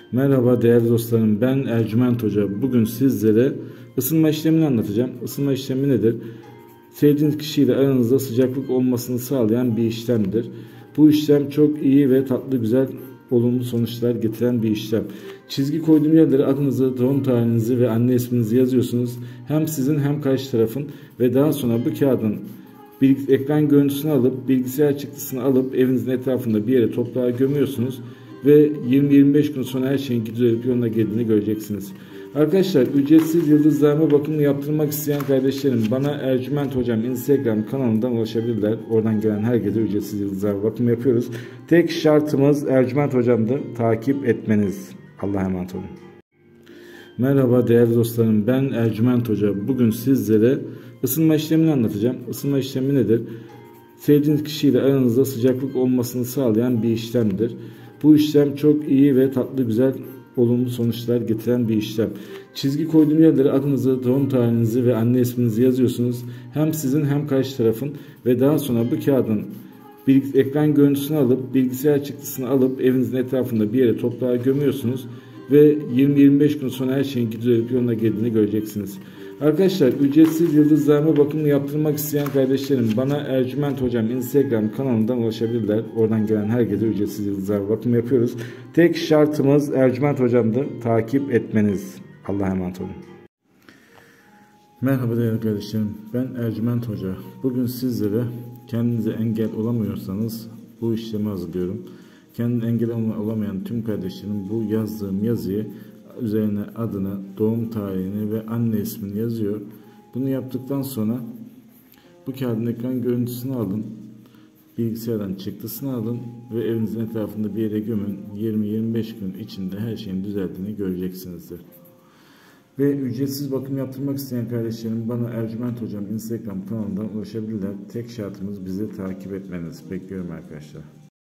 Merhaba değerli dostlarım, ben Ercüment Hoca. Bugün sizlere ısınma işlemini anlatacağım. Isınma işlemi nedir? Sevdiğiniz kişiyle aranızda sıcaklık olmasını sağlayan bir işlemdir. Bu işlem çok iyi ve tatlı güzel olumlu sonuçlar getiren bir işlem. Çizgi koyduğum yerlere adınızı, doğum tarihinizi ve anne isminizi yazıyorsunuz. Hem sizin hem karşı tarafın ve daha sonra bu kağıdın ekran görüntüsünü alıp bilgisayar çıktısını alıp evinizin etrafında bir yere toprağa gömüyorsunuz ve 20-25 gün sonra her şeyin gidiyor yoluna geldiğini göreceksiniz. Arkadaşlar, ücretsiz yıldızlarma bakımını yaptırmak isteyen kardeşlerim bana Ercüment Hocam Instagram kanalından ulaşabilirler. Oradan gelen herkese ücretsiz yıldızlarma bakımı yapıyoruz. Tek şartımız Ercüment Hocam'dır. Takip etmeniz. Allah'a emanet olun. Merhaba değerli dostlarım, ben Ercüment Hoca. Bugün sizlere ısınma işlemini anlatacağım. Isınma işlemi nedir? Sevdiğiniz kişiyle aranızda sıcaklık olmasını sağlayan bir işlemdir. Bu işlem çok iyi ve tatlı güzel olumlu sonuçlar getiren bir işlem. Çizgi koyduğum yerlere adınızı, doğum tarihinizi ve anne isminizi yazıyorsunuz. Hem sizin hem karşı tarafın ve daha sonra bu kağıdın ekran görüntüsünü alıp bilgisayar çıktısını alıp evinizin etrafında bir yere toprağa gömüyorsunuz ve 20-25 gün sonra her şeyin gidiyor yoluna geldiğini göreceksiniz. Arkadaşlar, ücretsiz yıldızlarma bakımını yaptırmak isteyen kardeşlerim bana Ercüment Hocam Instagram kanalından ulaşabilirler. Oradan gelen herkese ücretsiz yıldızlarma bakımı yapıyoruz. Tek şartımız Ercüment Hocam'dır. Takip etmeniz. Allah'a emanet olun. Merhaba değerli kardeşlerim, ben Ercüment Hoca. Bugün sizlere kendinize engel olamıyorsanız bu işlemi hazırlıyorum. Kendine engel olamayan tüm kardeşlerim bu yazdığım yazıyı üzerine adını, doğum tarihini ve anne ismini yazıyor. Bunu yaptıktan sonra bu kağıdın ekran görüntüsünü alın, bilgisayardan çıktısını alın ve evinizin etrafında bir yere gömün. 20-25 gün içinde her şeyin düzeldiğini göreceksinizdir. Ve ücretsiz bakım yaptırmak isteyen kardeşlerim bana Ercüment Hocam Instagram kanalından ulaşabilirler. Tek şartımız bizi takip etmeniz. Bekliyorum arkadaşlar.